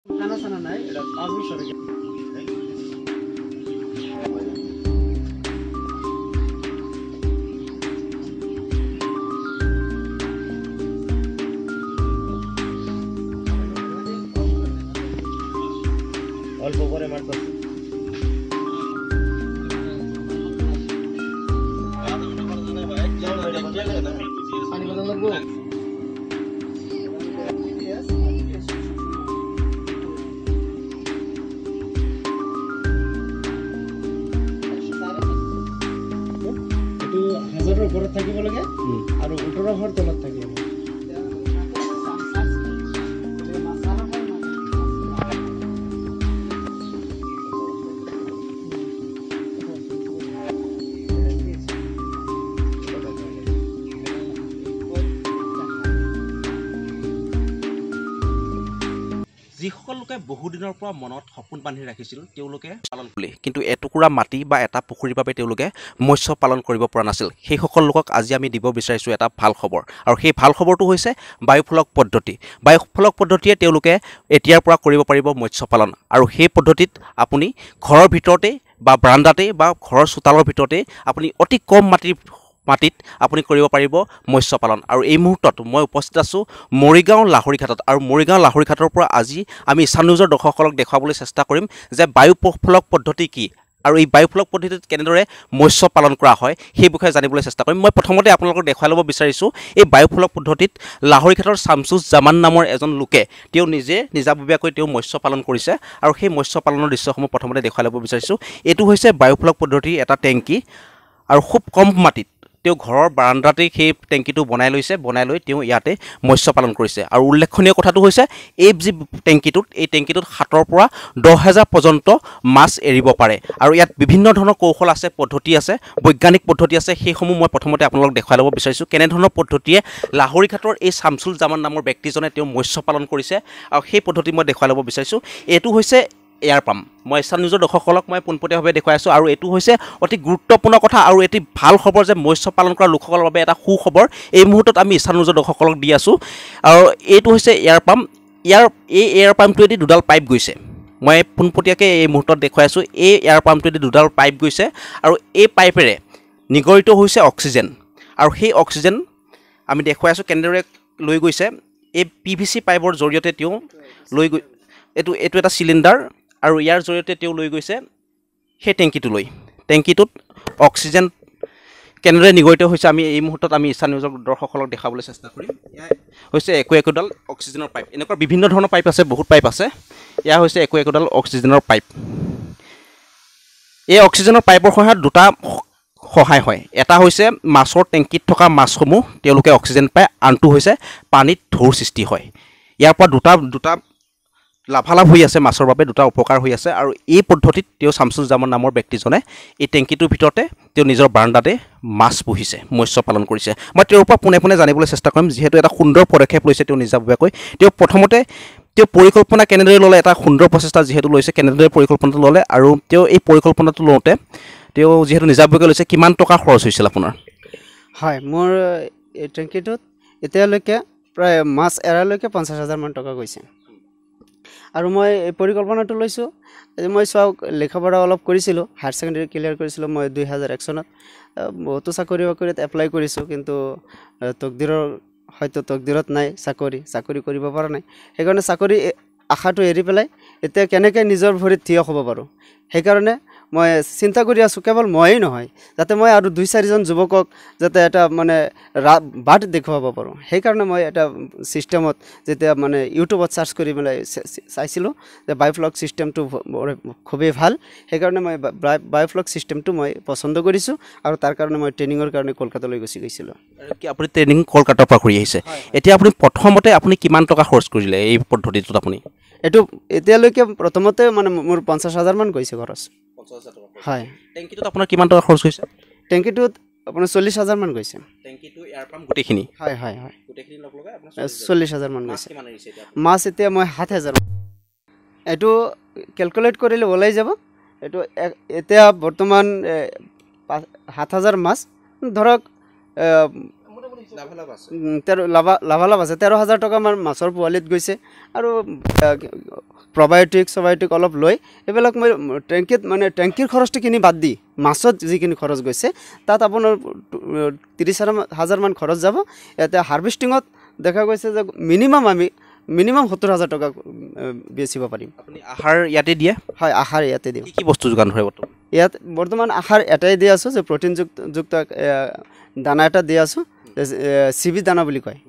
খানা চানা নাই, এটা 5 বছর আগে। অল্প করে মারতেছি। পানি বদল লাগবো। এটু 1000 এর উপরে থাকিব লাগে আর 18 ঘর তলত থাকিব। যিসকল লোকে বহুদিনৰ পৰা মনত সপোন বান্ধি ৰাখিছিল তেওঁলোকে পালন কৰিলে, কিন্তু এটুকুৰা মাটি বা এটা পুখুৰীৰ বাবে তেওঁলোকে মৎস্য পালন কৰিব পৰা নাছিল। সেইসকল লোকক আজি আমি দিব বিচাৰিছোঁ এটা ভাল খবৰ, আৰু সেই ভাল খবৰটো হৈছে বায়ুফলক পদ্ধতি। বায়ুফলক পদ্ধতিয়ে তেওঁলোকে এতিয়াৰ পৰা কৰিব পাৰিব মৎস্য পালন, আৰু সেই পদ্ধতিত আপুনি ঘৰৰ ভিতৰতে বা বাৰাণ্ডাতে বা ঘৰৰ চোতালৰ ভিতৰতে আপুনি অতি কম মাটিত আপুনি কৰিব পাৰিব মৎস্য পালন। আৰু এই মুহূৰ্তত মই উপস্থিত আছোঁ মৰিগাঁও লাহৰীঘাটত, আৰু মৰিগাঁও লাহৰীঘাটৰ পৰা আজি আমি ইছান নিউজৰ দৰ্শকসকলক দেখুৱাবলৈ চেষ্টা কৰিম যে বায়ুফলক পদ্ধতি কি আৰু এই বায়ুফলক পদ্ধতিত কেনেদৰে মৎস্য পালন কৰা হয় সেই বিষয়ে জানিবলৈ চেষ্টা কৰিম। মই প্ৰথমতে আপোনালোকক দেখুৱাই ল'ব বিচাৰিছোঁ এই বায়ুফলক পদ্ধতিত লাহৰীঘাটৰ শামছুজ্জামান নামৰ এজন লোকে তেওঁ নিজাববীয়াকৈ তেওঁ মৎস্য পালন কৰিছে, আৰু সেই মৎস্য পালনৰ দৃশ্যসমূহ প্ৰথমতে দেখুৱাই ল'ব বিচাৰিছোঁ। এইটো হৈছে বায়ুফলক পদ্ধতিৰ এটা টেংকি, আৰু খুব কম মাটিত তেওঁ ঘৰৰ বাৰাণ্ডাতেই সেই টেংকিটো বনাই লৈ তেওঁ ইয়াতে মৎস্য পালন কৰিছে। আৰু উল্লেখনীয় কথাটো হৈছে এই যি টেংকিটোত 7,000 পৰা 10,000 পৰ্যন্ত মাছ এৰিব পাৰে, আৰু ইয়াত বিভিন্ন ধৰণৰ কৌশল আছে, পদ্ধতি আছে, বৈজ্ঞানিক পদ্ধতি আছে। সেইসমূহ মই প্ৰথমতে আপোনালোকক দেখুৱাই ল'ব বিচাৰিছোঁ কেনেধৰণৰ পদ্ধতিয়ে লাহৰীঘাটৰ এই শামছুজ্জামান নামৰ ব্যক্তিজনে তেওঁ মৎস্য পালন কৰিছে, আৰু সেই পদ্ধতি মই দেখুৱাই ল'ব বিচাৰিছোঁ। এইটো হৈছে এয়াৰ পাম্প। মই ইছান নিউজৰ দৰ্শকসকলক মই পোনপটীয়াভাৱে দেখুৱাই আছোঁ, আৰু এইটো হৈছে অতি গুৰুত্বপূৰ্ণ কথা আৰু এটি ভাল খবৰ যে মৎস্য পালন কৰা লোকসকলৰ বাবে এটা সুখবৰ এই মুহূৰ্তত আমি ইছান নিউজৰ দৰ্শকসকলক দি আছোঁ। আৰু এইটো হৈছে এয়াৰ পাম্প। এই এয়াৰ পাম্পটোৱেদি দুডাল পাইপ গৈছে, মই পোনপটীয়াকৈ এই মুহূৰ্তত দেখুৱাই আছোঁ। এই এয়াৰ পাম্পটোৱেদি দুডাল পাইপ গৈছে, আৰু এই পাইপেৰে নিগৰিত হৈছে অক্সিজেন, আৰু সেই অক্সিজেন আমি দেখুৱাই আছোঁ কেনেদৰে লৈ গৈছে। এই PVC পাইপৰ জৰিয়তে তেওঁ লৈ গৈ এইটো এটা চিলিণ্ডাৰ, আৰু ইয়াৰ জৰিয়তে তেওঁ লৈ গৈছে সেই টেংকিটোত অক্সিজেন কেনেদৰে নিগৰিত হৈছে আমি এই মুহূৰ্তত আমি ইছান নিউজৰ দৰ্শকসকলক দেখাবলৈ চেষ্টা কৰিম। এয়া হৈছে একোডাল অক্সিজেনৰ পাইপ। এনেকুৱা বিভিন্ন ধৰণৰ পাইপ আছে, বহুত পাইপ আছে। এয়া হৈছে একোডাল অক্সিজেনৰ পাইপ। এই অক্সিজেনৰ পাইপৰ সহায়ত দুটা সহায় হয়। এটা হৈছে মাছৰ টেংকিত থকা মাছসমূহ তেওঁলোকে অক্সিজেন পায়, আনটো হৈছে পানীত ঢৌৰ সৃষ্টি হয়। ইয়াৰ পৰা দুটা লাভালাভ হৈ আছে, মাছৰ বাবে দুটা উপকাৰ হৈ আছে। আৰু এই পদ্ধতিত তেওঁ শামছুজ্জামান নামৰ ব্যক্তিজনে এই টেংকিটোৰ ভিতৰতে তেওঁ নিজৰ বাৰাণ্ডাতে মাছ পুহিছে, মৎস্য পালন কৰিছে। মই তেওঁৰ পৰা পোনে জানিবলৈ চেষ্টা কৰিম, যিহেতু এটা সুন্দৰ পদক্ষেপ লৈছে তেওঁ নিজাববীয়াকৈ। তেওঁ প্ৰথমতে পৰিকল্পনা কেনেদৰে ল'লে, এটা সুন্দৰ প্ৰচেষ্টা যিহেতু লৈছে, কেনেদৰে পৰিকল্পনাটো ল'লে, আৰু তেওঁ এই পৰিকল্পনাটো লওঁতে তেওঁ যিহেতু নিজাববীয়াকৈ লৈছে, কিমান টকা খৰচ হৈছিল আপোনাৰ? হয়, মোৰ এই টেংকিটোত এতিয়ালৈকে প্ৰায় মাছ এৰালৈকে 50,000 মান টকা গৈছে। আৰু মই এই পৰিকল্পনাটো লৈছোঁ, মই চাওক লেখাপঢ়া অলপ কৰিছিলোঁ, হায়াৰ ছেকেণ্ডেৰী ক্লিয়াৰ কৰিছিলোঁ মই 2001 চনত। বহুতো চাকৰিত এপ্লাই কৰিছোঁ, কিন্তু তকদিৰত নাই চাকৰি কৰিব পৰা নাই। সেইকাৰণে চাকৰি আশাটো এৰি পেলাই এতিয়া কেনেকৈ নিজৰ ভৰিত থিয় হ'ব পাৰোঁ, সেইকাৰণে মই চিন্তা কৰি আছোঁ। কেৱল ময়েই নহয়, যাতে মই আৰু 2-4জন যুৱকক যাতে এটা মানে বাট দেখুৱাব পাৰোঁ। সেইকাৰণে মই এটা ছিষ্টেমত যেতিয়া মানে ইউটিউবত চাৰ্চ কৰি পেলাই চাইছিলোঁ যে বায়ুফ্লক ছিষ্টেমটো খুবেই ভাল। সেইকাৰণে মই বায়ুফ্লক ছিষ্টেমটো মই পচন্দ কৰিছোঁ, আৰু তাৰ কাৰণে মই ট্ৰেইনিঙৰ কাৰণে কলকাতালৈ গুচি গৈছিলোঁ। আপুনি ট্ৰেইনিং কলকাতাৰ পৰা কৰি আহিছে। এতিয়া আপুনি প্ৰথমতে কিমান টকা খৰচ কৰিলে এই পদ্ধতিটোত? আপুনি এইটো এতিয়ালৈকে প্ৰথমতে মানে মোৰ 50,000 মান গৈছে খৰচ। হয়। টেংকিটোত আপোনাৰ কিমান টকা খৰচ হৈছে? টেংকিটোত আপোনাৰ 40,000 মান গৈছে। টেংকিটো এয়াৰ পাম্প গোটেইখিনি? হয়, গোটেইখিনি লগ লগাই আপোনাৰ 40,000 মান গৈছে। মাছ এতিয়া মই 7,000। এইটো কেলকুলেট কৰিলে ওলাই যাব। এইটো এতিয়া বৰ্তমান 7,000 মাছ, ধৰক লাভালাভ আছে 13,000 টকা মান মাছৰ পোৱালিত গৈছে, আৰু প্ৰবায়'টিক অলপ লৈ এইবিলাক মই টেংকিত মানে টেংকিৰ খৰচটো কিনি বাদ দি মাছত যিখিনি খৰচ গৈছে তাত আপোনাৰ 30,000 মান খৰচ যাব। ইয়াতে হাৰ্ভেষ্টিঙত দেখা গৈছে যে মিনিমাম 70,000 টকা বেচিব পাৰিম। আপুনি আহাৰ ইয়াতে দিয়ে? হয়, আহাৰ ইয়াতে দিওঁ। কি বস্তু যোগান ধৰে বৰ্তমান? ইয়াত বৰ্তমান আহাৰ এটাই দি আছোঁ যে প্ৰটিনযুক্ত দানা এটা দি আছোঁ, চিবি দানা বুলি কয়।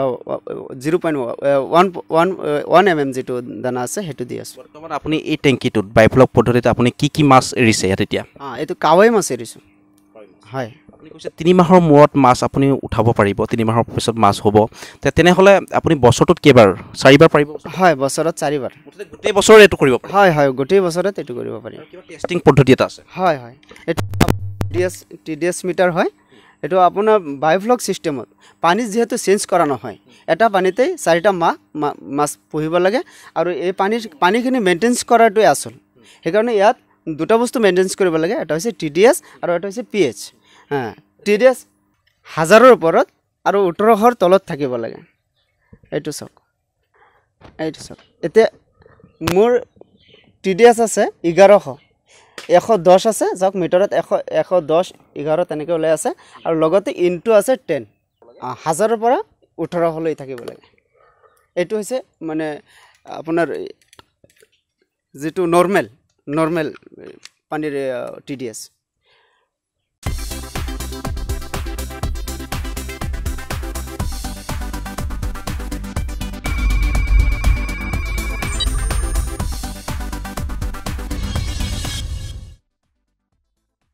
0.1 mm যিটো দানা আছে সেইটো দি আছোঁ। বৰ্তমান আপুনি এই টেংকিটোত বায়'ফ্লক পদ্ধতিত আপুনি কি মাছ এৰিছে ইয়াত এতিয়া? এইটো কাৱৈ মাছ এৰিছোঁ। হয়, আপুনি কৈছে 3 মাহৰ মূৰত মাছ আপুনি উঠাব পাৰিব, 3 মাহৰ পিছত মাছ হ'ব। তেনেহ'লে আপুনি বছৰটোত কেইবাৰ? 4বাৰ পাৰিব? হয়, বছৰত 4বাৰ। গোটেই বছৰ এইটো কৰিব পাৰিব? হয়, গোটেই বছৰত এইটো কৰিব পাৰিম। কিবা টেষ্টিং পদ্ধতি এটা আছে? হয়, এইটো TDS মিটাৰ হয়। এইটো আপোনাৰ বায়'ফ্লক ছিষ্টেমত পানী যিহেতু চেঞ্জ কৰা নহয়, এটা পানীতেই 4টা মাছ পুহিব লাগে আৰু এই পানীখিনি মেইনটেনেঞ্চ কৰাটোৱে আচল। সেইকাৰণে ইয়াত 2টা বস্তু মেইনটেনেঞ্চ কৰিব লাগে, এটা হৈছে TDS আৰু এটা হৈছে pH। TDS 1000ৰ ওপৰত আৰু 1800ৰ তলত থাকিব লাগে। এইটো চাওক। এতিয়া মোৰ TDS আছে 1100, 110 আছে, যাওক মিটাৰত 110, 11 তেনেকৈ ওলাই আছে আৰু লগতে ইনটু আছে 10। 1000ৰ পৰা 1800লৈ থাকিব লাগে। এইটো হৈছে মানে আপোনাৰ যিটো নৰ্মেল পানীৰ TDS।